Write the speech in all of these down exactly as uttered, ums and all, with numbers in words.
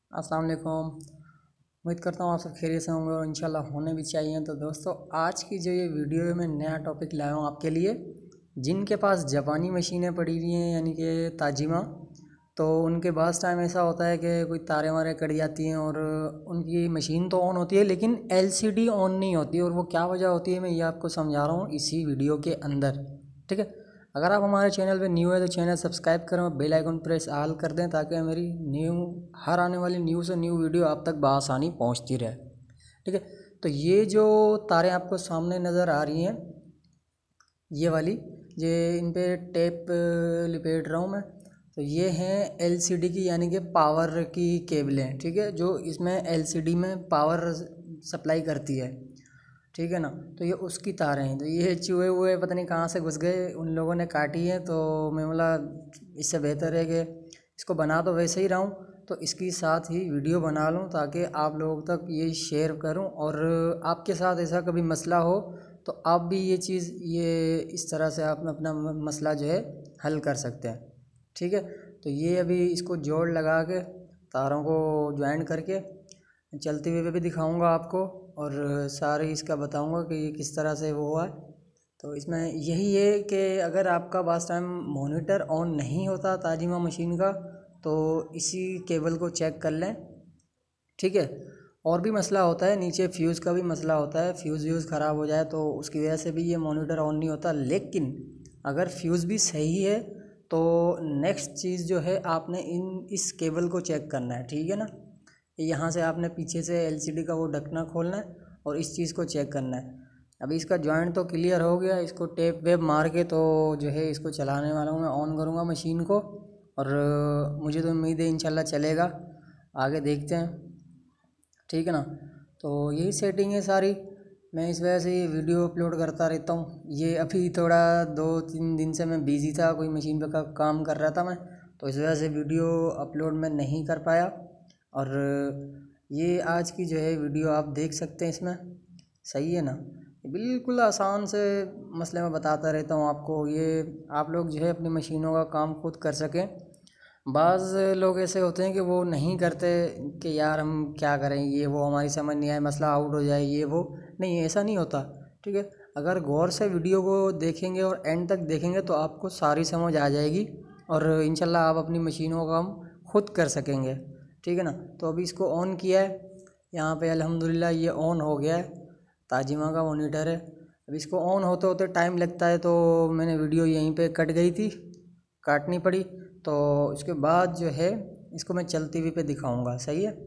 अस्सलाम वालेकुम। उम्मीद करता हूँ आप सब खैरियत से होंगे और इंशाल्लाह होने भी चाहिए। तो दोस्तों, आज की जो ये वीडियो है मैं नया टॉपिक लाया हूँ आपके लिए। जिनके पास जापानी मशीनें पड़ी हुई हैं यानी कि ताजिमा, तो उनके पास टाइम ऐसा होता है कि कोई तारे वारे कट जाती हैं और उनकी मशीन तो ऑन होती है लेकिन एलसीडी ऑन नहीं होती। और वो क्या वजह होती है मैं ये आपको समझा रहा हूँ इसी वीडियो के अंदर, ठीक है। अगर आप हमारे चैनल पे न्यू है तो चैनल सब्सक्राइब करें और बेल आइकन प्रेस ऑल कर दें ताकि मेरी न्यू हर आने वाली न्यू से न्यू वीडियो आप तक बआसानी पहुंचती रहे, ठीक है। तो ये जो तारें आपको सामने नज़र आ रही हैं, ये वाली, ये इन पे टेप लिपेट रहा हूँ मैं। तो ये हैं एलसीडी की यानी कि पावर की केबलें, ठीक है, जो इसमें एलसीडी में पावर सप्लाई करती है, ठीक है ना। तो ये उसकी तारें हैं। तो ये चूहे हुए पता नहीं कहाँ से घुस गए, उन लोगों ने काटी है। तो मैं बोला इससे बेहतर है कि इसको बना तो वैसे ही रहा हूँ, तो इसकी साथ ही वीडियो बना लूँ ताकि आप लोगों तक ये शेयर करूँ। और आपके साथ ऐसा कभी मसला हो तो आप भी ये चीज़ ये इस तरह से आप अपना मसला जो है हल कर सकते हैं, ठीक है। तो ये अभी इसको जोड़ लगा के तारों को ज्वाइन करके चलते हुए भी दिखाऊंगा आपको और सारे इसका बताऊंगा कि ये किस तरह से वो हुआ है। तो इसमें यही है कि अगर आपका बास टाइम मॉनिटर ऑन नहीं होता ताजिमा मशीन का तो इसी केबल को चेक कर लें, ठीक है। और भी मसला होता है, नीचे फ्यूज़ का भी मसला होता है, फ्यूज़ व्यूज़ ख़राब हो जाए तो उसकी वजह से भी ये मॉनिटर ऑन नहीं होता। लेकिन अगर फ्यूज़ भी सही है तो नेक्स्ट चीज़ जो है आपने इन इस केबल को चेक करना है, ठीक है ना। यहाँ से आपने पीछे से एलसीडी का वो ढकना खोलना है और इस चीज़ को चेक करना है। अभी इसका जॉइंट तो क्लियर हो गया, इसको टेप वेप मार के तो जो है इसको चलाने वाला हूँ मैं, ऑन करूँगा मशीन को। और मुझे तो उम्मीद है इंशाल्लाह चलेगा, आगे देखते हैं, ठीक है ना। तो यही सेटिंग है सारी, मैं इस वजह से ये वीडियो अपलोड करता रहता हूँ। ये अभी थोड़ा दो तीन दिन से मैं बिज़ी था, कोई मशीन पे का काम कर रहा था मैं, तो इस वजह से वीडियो अपलोड मैं नहीं कर पाया। और ये आज की जो है वीडियो आप देख सकते हैं इसमें, सही है ना। बिल्कुल आसान से मसले में बताता रहता हूँ आपको, ये आप लोग जो है अपनी मशीनों का काम खुद कर सकें। बाज़ लोग ऐसे होते हैं कि वो नहीं करते कि यार हम क्या करें, ये वो हमारी समझ नहीं आए, मसला आउट हो जाए, ये वो नहीं, ऐसा नहीं होता, ठीक है। अगर गौर से वीडियो को देखेंगे और एंड तक देखेंगे तो आपको सारी समझ आ जाएगी और इंशाल्लाह आप अपनी मशीनों का काम खुद कर सकेंगे, ठीक है ना। तो अभी इसको ऑन किया है, यहाँ पे अल्हम्दुलिल्लाह ये ऑन हो गया है, ताजिमा का मॉनिटर है। अब इसको ऑन होते होते टाइम लगता है तो मैंने वीडियो यहीं पे कट गई थी, काटनी पड़ी। तो इसके बाद जो है इसको मैं चलती हुई पे दिखाऊंगा, सही है।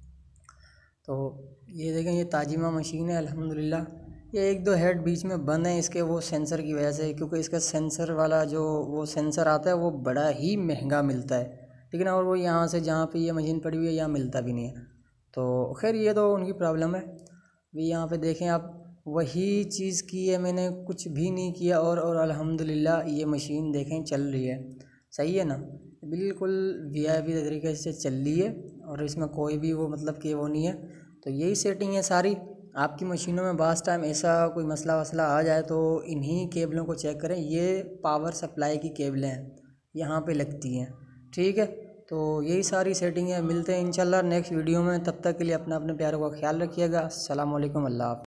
तो ये देखें, ये ताजिमा मशीन है अल्हम्दुलिल्लाह। ये एक दो हेड बीच में बंद है इसके वो सेंसर की वजह से, क्योंकि इसका सेंसर वाला जो वो सेंसर आता है वो बड़ा ही महंगा मिलता है, ठीक है ना। और वो यहाँ से जहाँ पे ये मशीन पड़ी हुई है यहाँ मिलता भी नहीं है। तो खैर ये तो उनकी प्रॉब्लम है। अभी यहाँ पे देखें आप, वही चीज़ की है मैंने, कुछ भी नहीं किया और और अल्हम्दुलिल्लाह ये मशीन देखें चल रही है, सही है ना। बिल्कुल वीआईपी तरीके से चल रही है और इसमें कोई भी वो मतलब कि वो नहीं है। तो यही सेटिंग है सारी। आपकी मशीनों में बास टाइम ऐसा कोई मसला वसला आ जाए तो इन्हीं केबलों को चेक करें, ये पावर सप्लाई की केबलें हैं, यहाँ पे लगती हैं, ठीक है। तो यही सारी सेटिंग है, मिलते हैं इंशाल्लाह नेक्स्ट वीडियो में। तब तक के लिए अपना अपने प्यारों का ख्याल रखिएगा। अस्सलाम वालेकुम, अल्लाह हाफ़िज़।